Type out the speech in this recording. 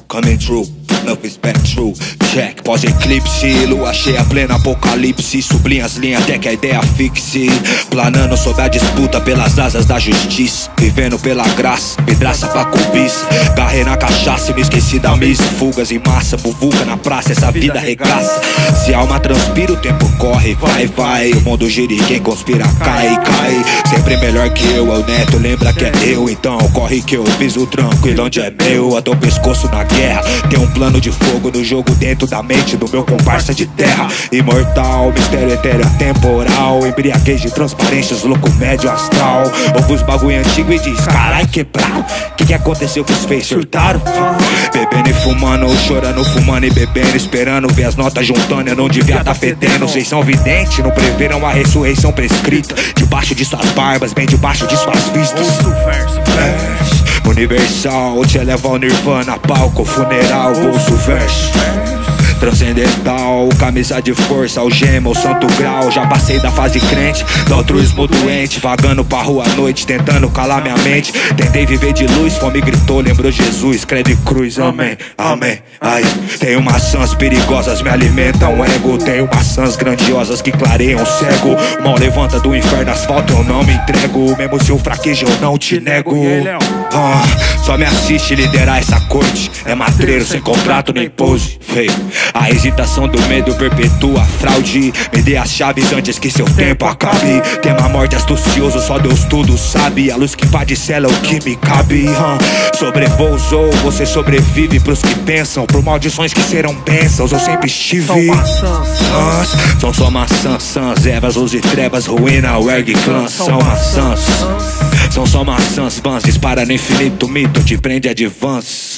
coming true, love is back true. Check, pós-eclipse, lua cheia, plena apocalipse. Sublinha as linhas até que a ideia fixe. Planando sob a disputa pelas asas da justiça. Vivendo pela graça, vidraça pra cobiça. Garrei na cachaça e me esqueci da missa. Fugas em massa, buvuca na praça, essa vida arregaça. Se a alma transpira, o tempo corre, vai. O mundo gira e quem conspira cai. Sempre melhor que eu, é o neto, lembra que é eu. Então corre que eu piso tranquilo onde é meu. Até o pescoço na guerra, tem um plano de fogo no jogo dentro da mente do meu comparsa de terra. Imortal, mistério etéreo temporal. Embriaguez de transparências, louco médio astral. Ouve os bagulho antigo e diz, carai que bravo. Que aconteceu que os fez surtaram? Bebendo e fumando, ou chorando, fumando e bebendo. Esperando ver as notas juntando, eu não devia tá fedendo. Vocês são videntes, não preveram a ressurreição prescrita. Debaixo de suas barbas, bem debaixo de suas vistas. Universal, te eleva ao nirvana, palco, funeral, bolso verso. Transcendental, camisa de força, algema, o santo grau. Já passei da fase crente, do altruísmo doente. Vagando pra rua à noite, tentando calar minha mente. Tentei viver de luz, fome gritou, lembrou Jesus. Crede cruz, amém, amém. Ai, tenho maçãs perigosas, me alimentam ego. Tenho maçãs grandiosas que clareiam o cego. Mal levanta do inferno, asfalto, eu não me entrego. Mesmo se eu fraquejo, eu não te nego. Só me assiste liderar essa corte. É matreiro sem contrato nem pose, feio. A hesitação do medo perpetua a fraude. Me dê as chaves antes que seu tempo acabe. Tema morte astucioso, só Deus tudo sabe. A luz que invade cela é o que me cabe. Sobrepousou, você sobrevive pros que pensam. Por maldições que serão bênçãos, eu sempre estive. São maçãs, são só maçãs, ervas, luz e trevas, ruína, o ergue clã. São maçãs, são só maçãs, vans. Dispara no infinito, mito, te prende advance.